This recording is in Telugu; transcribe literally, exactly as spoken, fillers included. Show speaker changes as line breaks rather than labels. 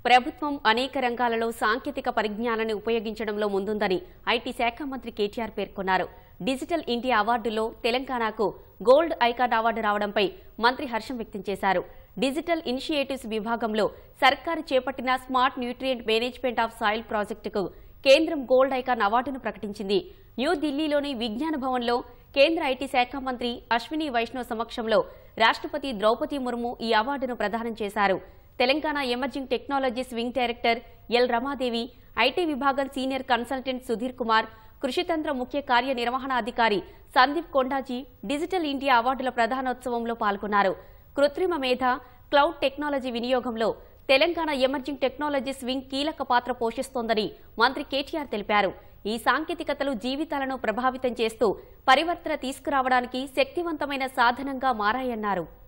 ప్రభుత్వం అనేక రంగాలలో సాంకేతిక పరిజ్ఞానాన్ని ఉపయోగించడంలో ముందుందని ఐటీ శాఖ మంత్రి కేటీఆర్ పేర్కొన్నారు. డిజిటల్ ఇండియా అవార్డులో తెలంగాణకు గోల్డ్ ఐకాన్ అవార్డు రావడంపై మంత్రి హర్షం వ్యక్తం చేశారు. డిజిటల్ ఇనిషియేటివ్స్ విభాగంలో సర్కారు చేపట్టిన smart nutrient management of soil ప్రాజెక్టుకు కేంద్రం గోల్డ్ ఐకాన్ అవార్డును ప్రకటించింది. న్యూఢిల్లీలోని విజ్ఞాన భవన్లో కేంద్ర ఐటీ శాఖ మంత్రి అశ్విని వైష్ణవ్ సమక్షంలో రాష్ట్రపతి ద్రౌపది ముర్ము ఈ అవార్డును ప్రదానం చేశారు. Telangana emerging technologies wing director L Ramadevi, IT విభాగం సీనియర్ కన్సల్టెంట్ సుధీర్ కుమార్, కృషితంత్ర ముఖ్య కార్యనిర్వహణాధికారి సందీప్ కొండాజీ డిజిటల్ ఇండియా అవార్డుల ప్రధానోత్సవంలో పాల్గొన్నారు. కృత్రిమ మేధ, క్లౌడ్ టెక్నాలజీ వినియోగంలో తెలంగాణ ఎమర్జింగ్ టెక్నాలజీస్ వింగ్ కీలక పాత్ర పోషిస్తోందని మంత్రి కేటీఆర్ తెలిపారు. ఈ సాంకేతికతలు జీవితాలను ప్రభావితం చేస్తూ పరివర్తన తీసుకురావడానికి శక్తివంతమైన సాధనంగా మారాయన్నారు.